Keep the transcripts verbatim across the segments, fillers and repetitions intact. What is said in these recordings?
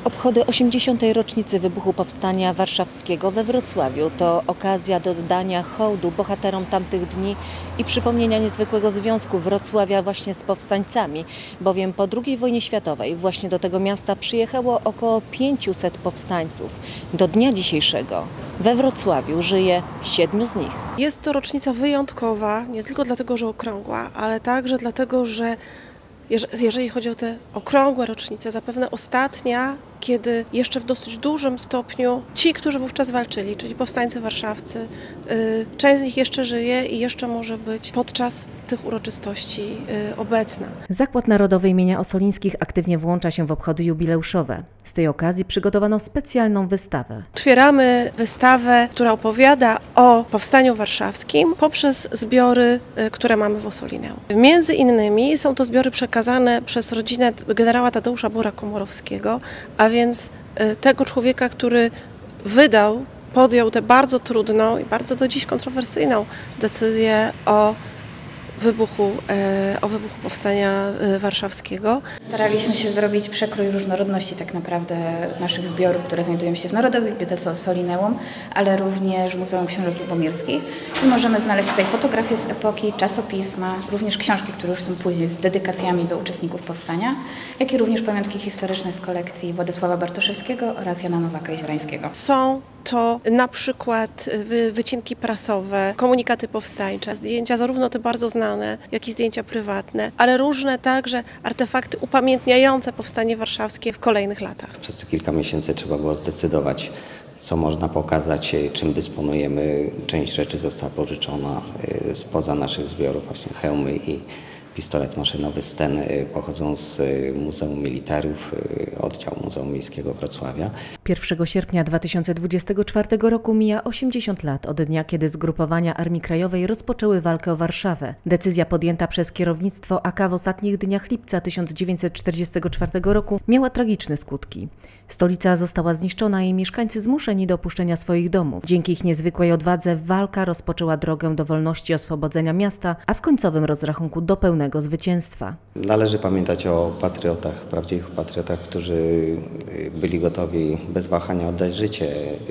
Obchody osiemdziesiątej rocznicy wybuchu Powstania Warszawskiego we Wrocławiu to okazja do oddania hołdu bohaterom tamtych dni i przypomnienia niezwykłego związku Wrocławia właśnie z powstańcami, bowiem po drugiej wojnie światowej właśnie do tego miasta przyjechało około pięciuset powstańców. Do dnia dzisiejszego we Wrocławiu żyje siedmiu z nich. Jest to rocznica wyjątkowa, nie tylko dlatego, że okrągła, ale także dlatego, że jeżeli chodzi o te okrągłe rocznice, zapewne ostatnia, kiedy jeszcze w dosyć dużym stopniu ci, którzy wówczas walczyli, czyli powstańcy warszawscy, część z nich jeszcze żyje i jeszcze może być podczas tych uroczystości obecna. Zakład Narodowy imienia Ossolińskich aktywnie włącza się w obchody jubileuszowe. Z tej okazji przygotowano specjalną wystawę. Otwieramy wystawę, która opowiada o Powstaniu Warszawskim poprzez zbiory, które mamy w Ossolineum. Między innymi są to zbiory przekazane przez rodzinę generała Tadeusza Bora-Komorowskiego, a więc tego człowieka, który wydał, podjął tę bardzo trudną i bardzo do dziś kontrowersyjną decyzję o wybuchu, o wybuchu Powstania Warszawskiego. Staraliśmy się zrobić przekrój różnorodności tak naprawdę naszych zbiorów, które znajdują się w Narodowej Bibliotece Ossolineum, ale również w Muzeum Książąt Lubomirskich. I możemy znaleźć tutaj fotografie z epoki, czasopisma, również książki, które już są później z dedykacjami do uczestników powstania, jak i również pamiątki historyczne z kolekcji Władysława Bartoszewskiego oraz Jana Nowaka-Zielańskiego. Są to na przykład wycinki prasowe, komunikaty powstańcze, zdjęcia zarówno te bardzo znane, jak i zdjęcia prywatne, ale różne także artefakty upamiętniające Powstanie Warszawskie w kolejnych latach. Przez te kilka miesięcy trzeba było zdecydować, co można pokazać, czym dysponujemy. Część rzeczy została pożyczona spoza naszych zbiorów, właśnie hełmy i pistolet maszynowy Sten pochodzą z Muzeum Militariów, oddziału Muzeum Miejskiego Wrocławia. pierwszego sierpnia dwa tysiące dwudziestego czwartego roku mija osiemdziesiąt lat od dnia, kiedy zgrupowania Armii Krajowej rozpoczęły walkę o Warszawę. Decyzja podjęta przez kierownictwo A K w ostatnich dniach lipca tysiąc dziewięćset czterdziestego czwartego roku miała tragiczne skutki. Stolica została zniszczona i mieszkańcy zmuszeni do opuszczenia swoich domów. Dzięki ich niezwykłej odwadze walka rozpoczęła drogę do wolności i oswobodzenia miasta, a w końcowym rozrachunku do pełnego zwycięstwa. Należy pamiętać o patriotach, prawdziwych patriotach, którzy byli gotowi bez wahania oddać życie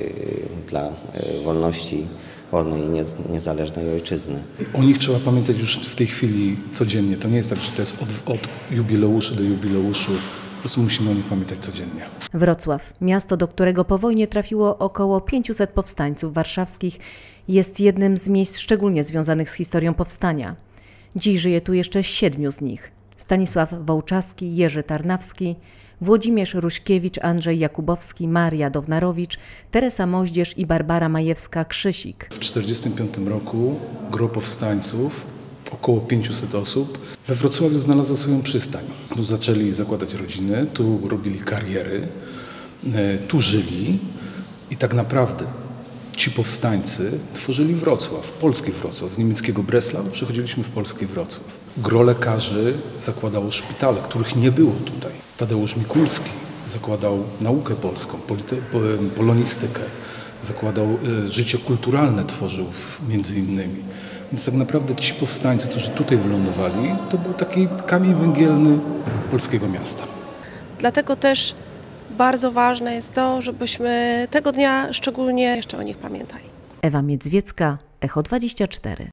dla wolności wolnej i niezależnej ojczyzny. O nich trzeba pamiętać już w tej chwili codziennie. To nie jest tak, że to jest od, od jubileuszu do jubileuszu. Po prostu musimy o nich pamiętać codziennie. Wrocław, miasto, do którego po wojnie trafiło około pięciuset powstańców warszawskich, jest jednym z miejsc szczególnie związanych z historią powstania. Dziś żyje tu jeszcze siedmiu z nich. Stanisław Wołczaski, Jerzy Tarnawski, Włodzimierz Ruśkiewicz, Andrzej Jakubowski, Maria Downarowicz, Teresa Moździerz i Barbara Majewska-Krzyzik. W tysiąc dziewięćset czterdziestym piątym roku gro powstańców, około pięciuset osób, we Wrocławiu znalazło swoją przystań. Tu zaczęli zakładać rodziny, tu robili kariery, tu żyli i tak naprawdę ci powstańcy tworzyli Wrocław, polski Wrocław. Z niemieckiego Breslau przechodziliśmy w polski Wrocław. Gro lekarzy zakładało szpitale, których nie było tutaj. Tadeusz Mikulski zakładał naukę polską, polonistykę, zakładał życie kulturalne, tworzył między innymi. Więc tak naprawdę ci powstańcy, którzy tutaj wylądowali, to był taki kamień węgielny polskiego miasta. Dlatego też bardzo ważne jest to, żebyśmy tego dnia szczególnie jeszcze o nich pamiętali. Ewa Miedzwiecka, Echo dwadzieścia cztery.